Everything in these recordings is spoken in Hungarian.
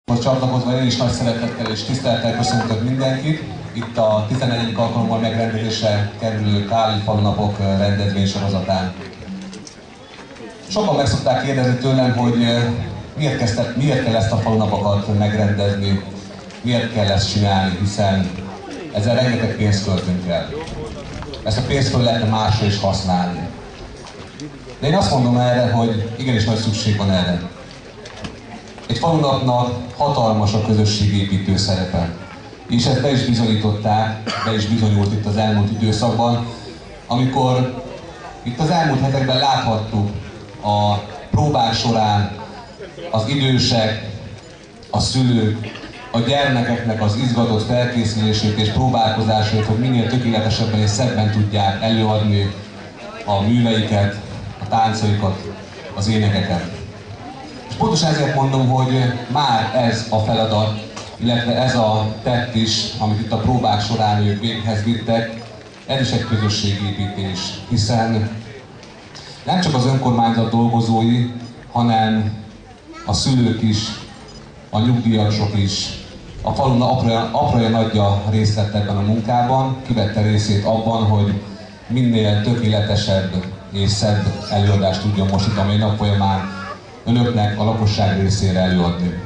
Most csatlakozva én is nagy szeretettel és tisztelettel köszöntök mindenkit. Itt a 11. alkalommal megrendezésre kerülő Káli falunapok rendezvénysorozatán. Sokan meg szokták kérdezni tőlem, hogy miért kell ezt a falunapokat megrendezni, miért kell ezt csinálni, hiszen ezzel rengeteg pénzt költünk el. Ezt a pénzt föl lehetne másra is használni. De én azt mondom erre, hogy igenis nagy szükség van erre. Egy falunapnak hatalmas a közösségépítő szerepe. És ezt be is bizonyították, be is bizonyult itt az elmúlt időszakban, amikor itt az elmúlt hetekben láthattuk a próbák során az idősek, a szülők, a gyermekeknek az izgatott felkészülését és próbálkozásait, hogy minél tökéletesebben és szebben tudják előadni a műveiket, a táncaikat, az énekeket. És pontosan ezért mondom, hogy már ez a feladat, illetve ez a tett is, amit itt a próbák során ők véghez vittek, ez is egy közösségépítés, hiszen nem csak az önkormányzat dolgozói, hanem a szülők is, a nyugdíjasok is, a falun apraja nagyja részt vett ebben a munkában, kivette részét abban, hogy minél tökéletesebb és szebb előadást tudjon most itt a mai nap folyamán önöknek, a lakosság részére előadni.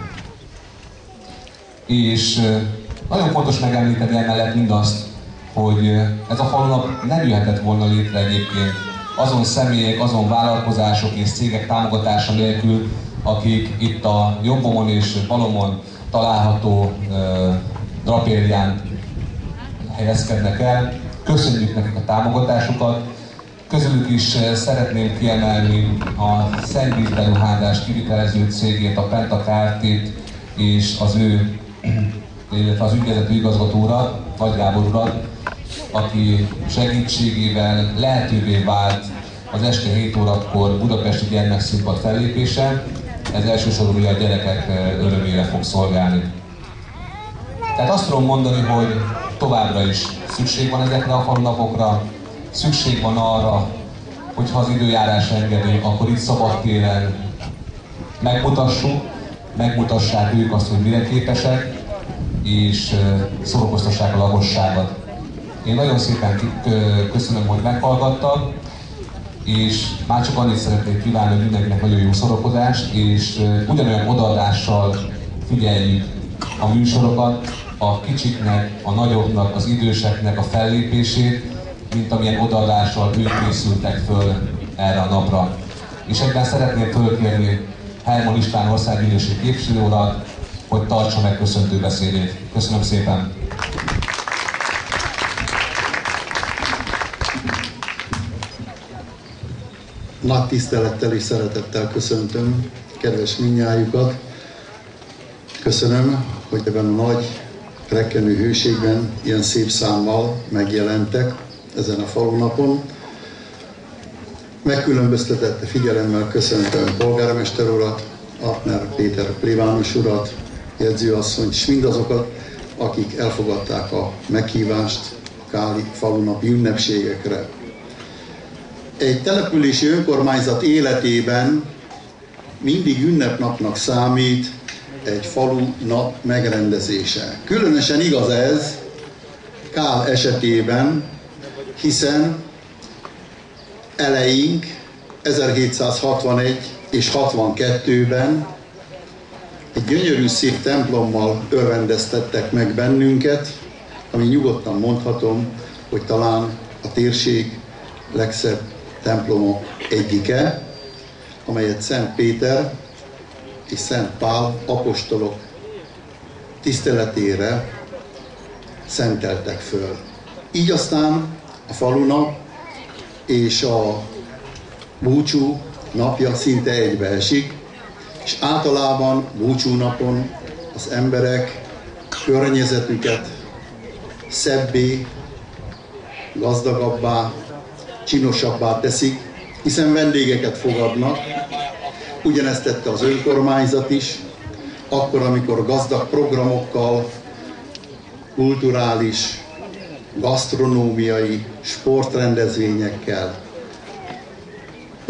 És nagyon fontos megemlíteni emellett mindazt, hogy ez a falunap nem jöhetett volna létre egyébként azon személyek, azon vállalkozások és cégek támogatása nélkül, akik itt a jobbomon és balomon található drapérián helyezkednek el. Köszönjük nekik a támogatásukat. Közülük is szeretném kiemelni a szennyvízberuházás kivitelező cégét, a Penta Kft-t és az ő, illetve az ügyvezető igazgató urat, Nagy Gábor urat, aki segítségével lehetővé vált az este 7 órakor budapesti gyermekszínpad fellépése. Ez elsősorban ugye a gyerekek örömére fog szolgálni. Tehát azt tudom mondani, hogy továbbra is szükség van ezekre a falunapokra, szükség van arra, hogy ha az időjárás engedi, akkor itt szabadtéren megmutassák ők azt, hogy mire képesek, és szórakoztassák a lakosságot. Én nagyon szépen köszönöm, hogy meghallgattak, és már csak annyit szeretnék kívánni, hogy mindenkinek nagyon jó szórakozást, és ugyanolyan odaadással figyeljük a műsorokat, a kicsiknek, a nagyobbnak, az időseknek a fellépését, mint amilyen odaadással ők készültek föl erre a napra. És ebben szeretném fölkérni Herman István országgyűlési képviselő urat, hogy tartsa meg köszöntő beszédét. Köszönöm szépen! Nagy tisztelettel és szeretettel köszöntöm kedves mindnyájukat. Köszönöm, hogy ebben a nagy rekkenő hőségben ilyen szép számmal megjelentek ezen a falunapon. Megkülönböztetett figyelemmel köszöntöm polgármester urat, Altner Péter plébános urat, jegyzőasszonyt, és mindazokat, akik elfogadták a meghívást a Káli falunapi ünnepségekre. Egy települési önkormányzat életében mindig ünnepnapnak számít egy falunap megrendezése. Különösen igaz ez Kál esetében, hiszen eleink 1761 és 62-ben egy gyönyörű szép templommal örvendeztettek meg bennünket, ami nyugodtan mondhatom, hogy talán a térség legszebb templomok egyike, amelyet Szent Péter és Szent Pál apostolok tiszteletére szenteltek föl. Így aztán a falunap és a búcsú napja szinte egybeesik, és általában búcsúnapon az emberek környezetüket szebbé, gazdagabbá, csinosabbá teszik, hiszen vendégeket fogadnak. Ugyanezt tette az önkormányzat is, akkor, amikor gazdag programokkal, kulturális, gasztronómiai, sportrendezvényekkel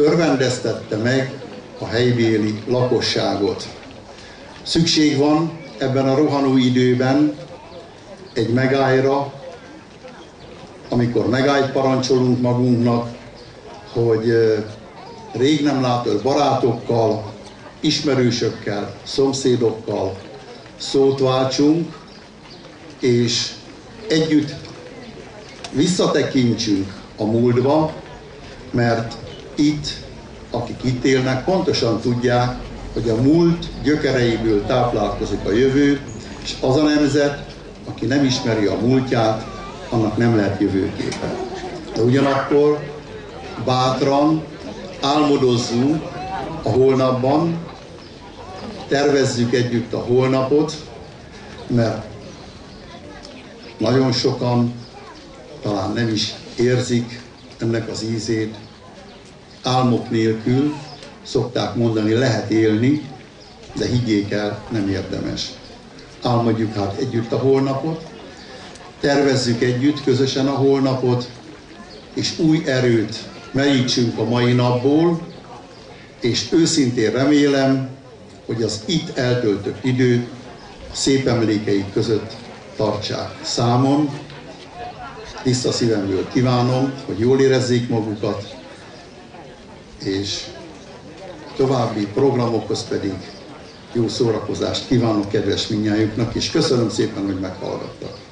örvendeztette meg a helybéli lakosságot. Szükség van ebben a rohanó időben egy megállra, amikor megállt parancsolunk magunknak, hogy rég nem látott barátokkal, ismerősökkel, szomszédokkal szót váltsunk, és együtt visszatekintsünk a múltba, mert itt, akik itt élnek, pontosan tudják, hogy a múlt gyökereiből táplálkozik a jövő, és az a nemzet, aki nem ismeri a múltját, annak nem lehet jövőképe. De ugyanakkor bátran álmodozzunk a holnapban, tervezzük együtt a holnapot, mert nagyon sokan talán nem is érzik ennek az ízét. Álmok nélkül, szokták mondani, lehet élni, de higgyék el, nem érdemes. Álmodjuk hát együtt a holnapot, tervezzük együtt közösen a holnapot, és új erőt merítsünk a mai napból, és őszintén remélem, hogy az itt eltöltött idő szép emlékeik között tartsák számon. Tiszta szívemből kívánom, hogy jól érezzék magukat, és további programokhoz pedig jó szórakozást kívánok kedves mindnyájuknak, és köszönöm szépen, hogy meghallgattak.